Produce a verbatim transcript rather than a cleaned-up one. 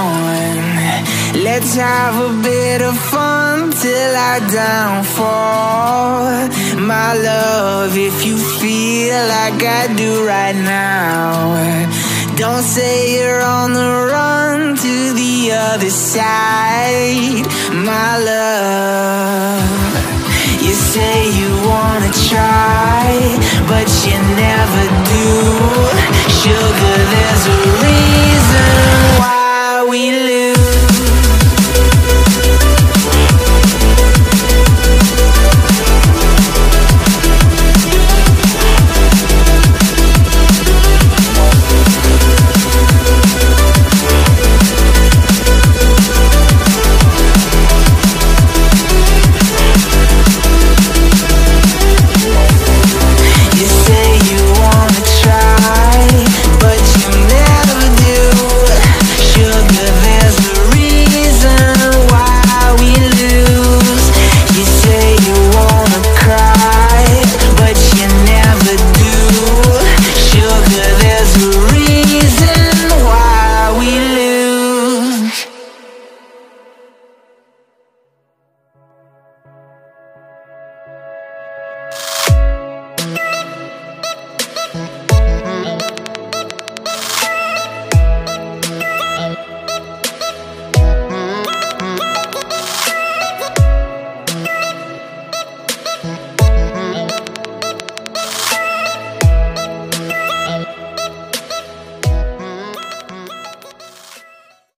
on. Let's have a bit of fun till I downfall. My love, if you feel like I do right now, don't say you're on the run to the other side. My love, you say you wanna try, but you never do. Sugar, there's a reason why we live